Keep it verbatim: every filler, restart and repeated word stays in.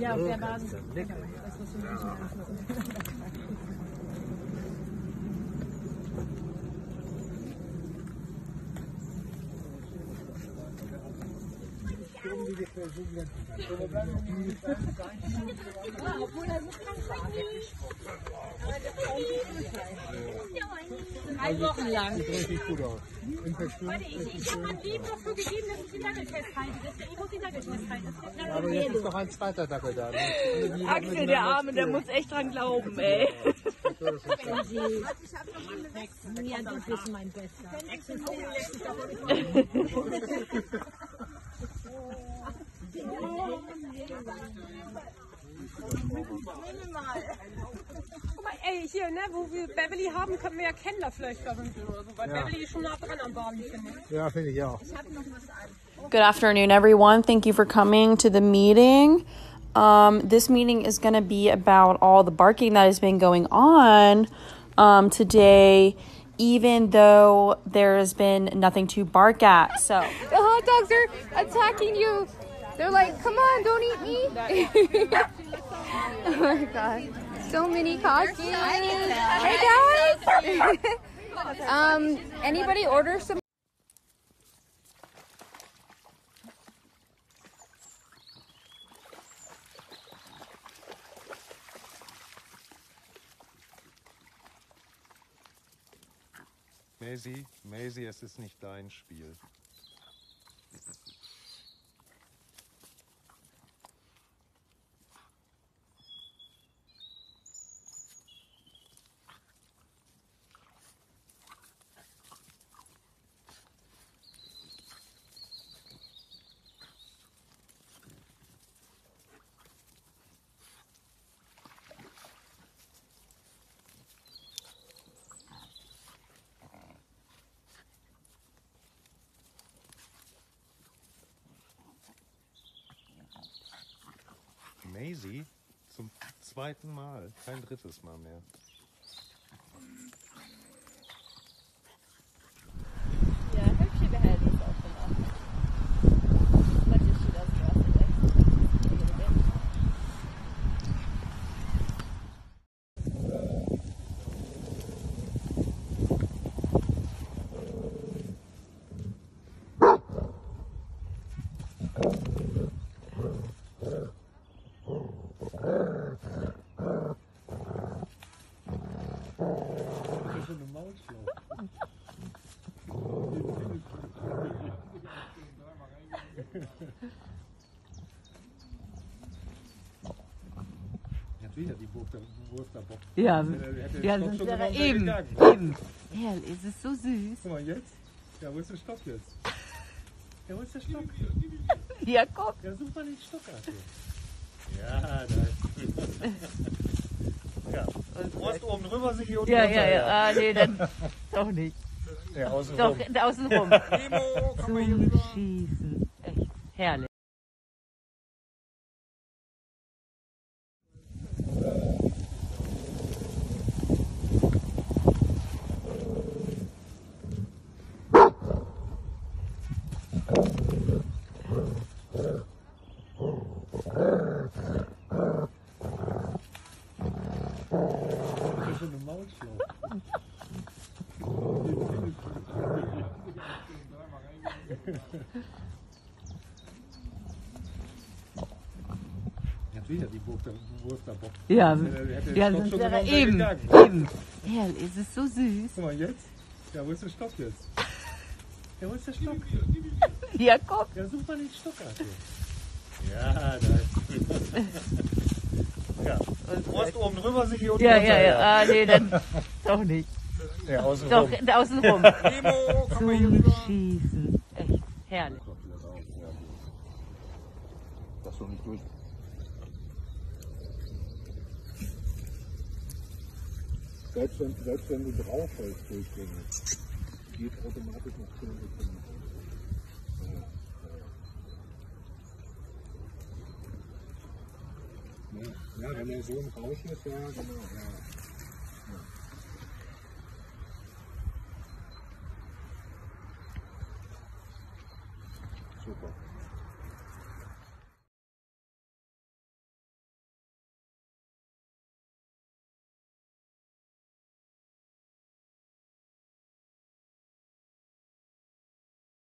Ja, auf der Basis. Das, was wir müssen, obwohl er so krank war. Drei Wochen lang. Sieht richtig gut aus. Warte, ich, ich habe ihm noch so gegeben, dass ich den Nagel festhalte. Ich muss den Nagel festhalten. Das Aber jetzt ist doch ein zweiter Dackel da. Ne? Axel, der Arme, der muss echt dran glauben, ey. wenn Sie... Ja, du bist mein Bester. Axel Vogel lässt sich davon nicht Guck mal, ey, hier, ne, wo wir Beverly haben, können wir ja Kendler vielleicht verwünschen oder so, weil Ja. Beverly ist schon nah dran am Barbie, finde ich. Ja, finde ich auch. Good afternoon, everyone. Thank you for coming to the meeting. Um, this meeting is going to be about all the barking that has been going on um, today, even though there has been nothing to bark at. So The hot dogs are attacking you. They're like, come on, don't eat me. Oh my god. So many costumes. Hey guys. um, anybody order some? Maisie, Maisie, es ist nicht dein Spiel. Maisie? Zum zweiten Mal. Kein drittes Mal mehr. Ja, hübsche Behälter ist auch gemacht. What did she does for us today? Jetzt wieder die Wursterbock. Ja, ja, sonst wäre er eben, eben. Herr, ist es so süß. Guck mal jetzt. Ja, wo ist der Stock jetzt? Ja, wo ist der Stock? Ja, komm. Ja, such mal den Stock ab. Ja, da ist. Ja. Du brauchst oben drüber, sich hier unten Ja, runter, ja, ja. Ah, nee, dann doch nicht. Ja, außen Doch, rum. außen rum. Nemo, komm mal hier Zum rüber. Schießen. Echt herrlich. Das ist schon eine Maulschlauch. Jetzt wieder die Wursterbock. Ja, Hätte ja, der Stock sonst schon wäre er genau eben, gegangen. eben. Herr, ist es so süß. Guck mal jetzt. Ja, wo ist der Stock jetzt? Ja, wo ist der Stock? Ja, komm. Ja, such mal den Stock ab. Ja, da ist. Ja. Du brauchst oben drüber, sich hier unten Ja, runter, ja, ja. Ah, nee, dann doch nicht. Ja, außen Doch, rum. außen rum. Nemo, komm mal hier Zum rüber. Schießen. Echt herrlich. Das doch nicht durch. Selbst wenn, selbst wenn du drauf hältst, durchgängig, geht automatisch nach zehn Sekunden. Ja, ja. Ja, wenn er so im Rauschen ist, ja, genau. Ja. Ja. Super.